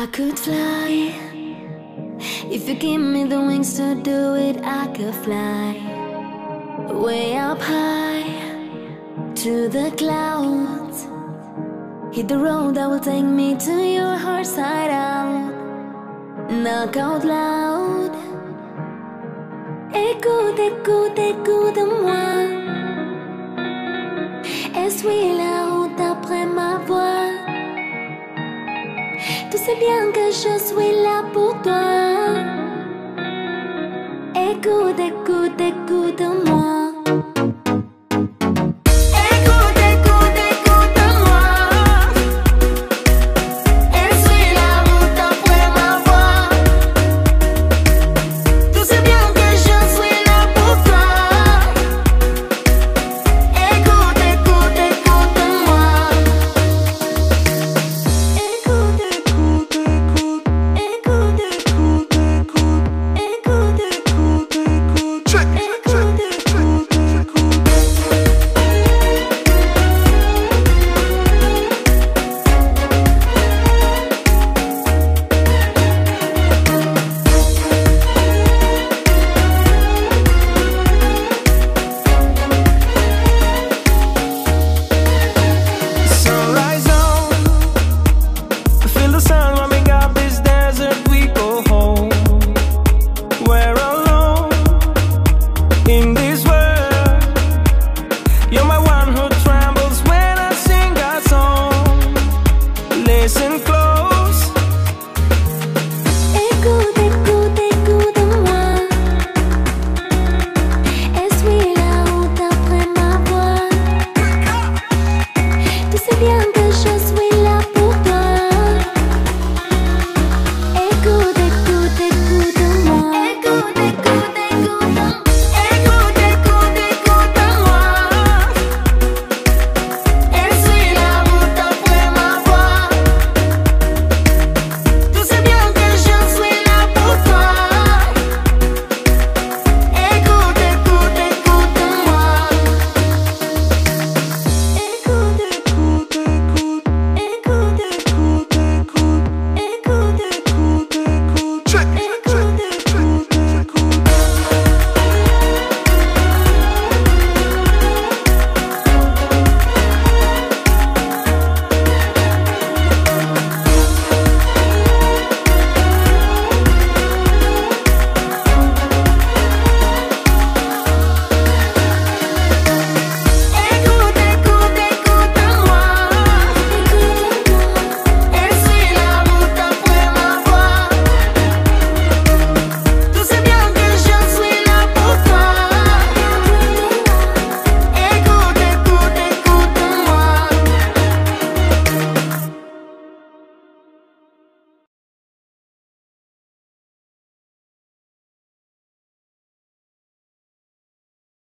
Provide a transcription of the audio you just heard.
I could fly. If you give me the wings to do it, I could fly way up high to the clouds. Hit the road that will take me to your heart side out. Knock out loud. Écoute, écoute, écoute-moi. Essuie la route après ma voix. Tu sais bien que je suis là pour toi. Écoute, écoute, écoute-moi. In this